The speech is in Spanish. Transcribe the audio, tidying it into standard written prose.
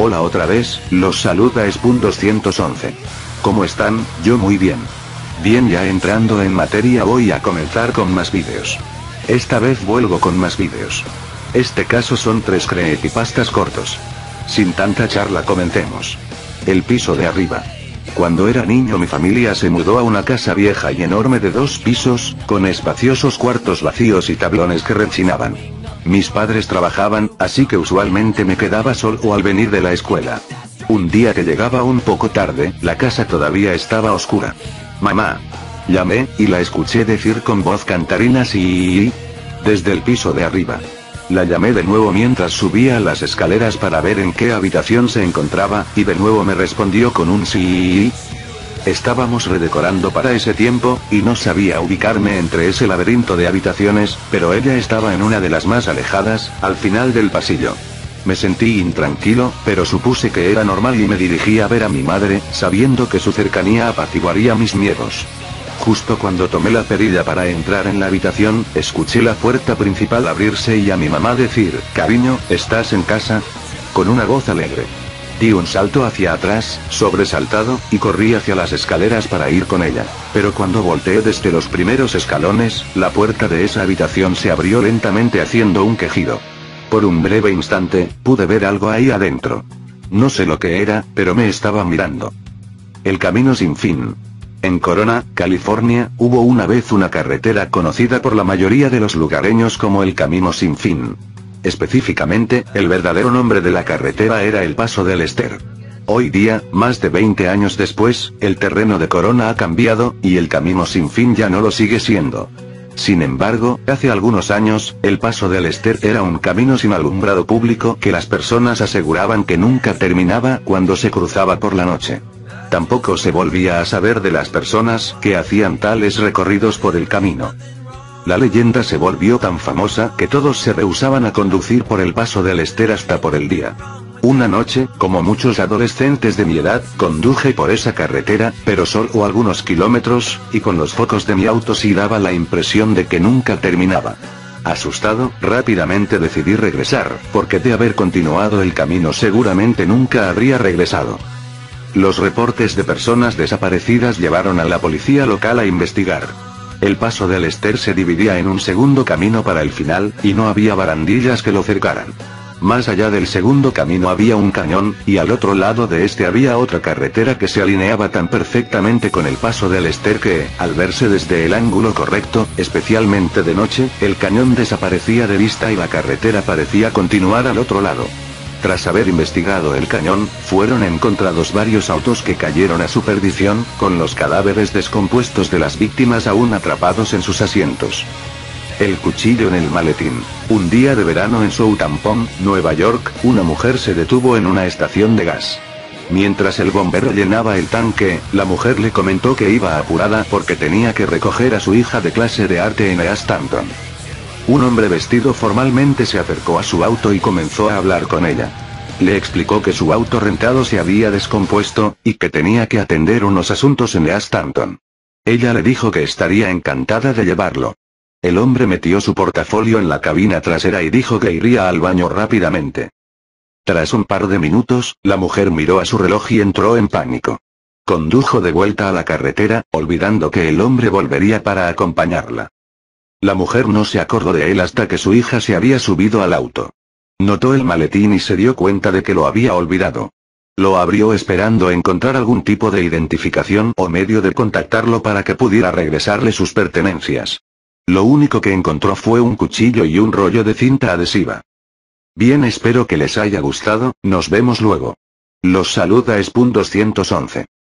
Hola otra vez, los saluda Spoon211. ¿Cómo están? Yo muy bien. Bien, ya entrando en materia voy a comenzar con más vídeos. Esta vez vuelvo con más vídeos. Este caso son 3 creepypastas cortos. Sin tanta charla comencemos. El piso de arriba. Cuando era niño mi familia se mudó a una casa vieja y enorme de 2 pisos, con espaciosos cuartos vacíos y tablones que rechinaban. Mis padres trabajaban, así que usualmente me quedaba solo al venir de la escuela. Un día que llegaba un poco tarde, la casa todavía estaba oscura. Mamá. Llamé, y la escuché decir con voz cantarina sí, desde el piso de arriba. La llamé de nuevo mientras subía las escaleras para ver en qué habitación se encontraba, y de nuevo me respondió con un sí. Estábamos redecorando para ese tiempo, y no sabía ubicarme entre ese laberinto de habitaciones, pero ella estaba en una de las más alejadas, al final del pasillo. Me sentí intranquilo, pero supuse que era normal y me dirigí a ver a mi madre, sabiendo que su cercanía apaciguaría mis miedos. Justo cuando tomé la perilla para entrar en la habitación, escuché la puerta principal abrirse y a mi mamá decir, «Cariño, ¿estás en casa?», con una voz alegre. Di un salto hacia atrás, sobresaltado, y corrí hacia las escaleras para ir con ella. Pero cuando volteé desde los primeros escalones, la puerta de esa habitación se abrió lentamente haciendo un quejido. Por un breve instante, pude ver algo ahí adentro. No sé lo que era, pero me estaba mirando. El camino sin fin. En Corona, California, hubo una vez una carretera conocida por la mayoría de los lugareños como el Camino Sin Fin. Específicamente, el verdadero nombre de la carretera era el Paso del Ester. Hoy día, más de 20 años después, el terreno de Corona ha cambiado, y el Camino Sin Fin ya no lo sigue siendo. Sin embargo, hace algunos años, el Paso del Ester era un camino sin alumbrado público que las personas aseguraban que nunca terminaba cuando se cruzaba por la noche. Tampoco se volvía a saber de las personas que hacían tales recorridos por el camino. La leyenda se volvió tan famosa que todos se rehusaban a conducir por el Paso del Ester hasta por el día. Una noche, como muchos adolescentes de mi edad, conduje por esa carretera, pero solo algunos kilómetros, y con los focos de mi auto sí daba la impresión de que nunca terminaba. Asustado, rápidamente decidí regresar, porque de haber continuado el camino seguramente nunca habría regresado. Los reportes de personas desaparecidas llevaron a la policía local a investigar. El Paso del Ester se dividía en un segundo camino para el final, y no había barandillas que lo cercaran. Más allá del segundo camino había un cañón, y al otro lado de este había otra carretera que se alineaba tan perfectamente con el Paso del Ester que, al verse desde el ángulo correcto, especialmente de noche, el cañón desaparecía de vista y la carretera parecía continuar al otro lado. Tras haber investigado el cañón, fueron encontrados varios autos que cayeron a su perdición, con los cadáveres descompuestos de las víctimas aún atrapados en sus asientos. El cuchillo en el maletín. Un día de verano en Southampton, Nueva York, una mujer se detuvo en una estación de gas. Mientras el bombero llenaba el tanque, la mujer le comentó que iba apurada porque tenía que recoger a su hija de clase de arte en East Hampton. Un hombre vestido formalmente se acercó a su auto y comenzó a hablar con ella. Le explicó que su auto rentado se había descompuesto, y que tenía que atender unos asuntos en East Hampton. Ella le dijo que estaría encantada de llevarlo. El hombre metió su portafolio en la cabina trasera y dijo que iría al baño rápidamente. Tras un par de minutos, la mujer miró a su reloj y entró en pánico. Condujo de vuelta a la carretera, olvidando que el hombre volvería para acompañarla. La mujer no se acordó de él hasta que su hija se había subido al auto. Notó el maletín y se dio cuenta de que lo había olvidado. Lo abrió esperando encontrar algún tipo de identificación o medio de contactarlo para que pudiera regresarle sus pertenencias. Lo único que encontró fue un cuchillo y un rollo de cinta adhesiva. Bien, espero que les haya gustado, nos vemos luego. Los saluda Spoon211.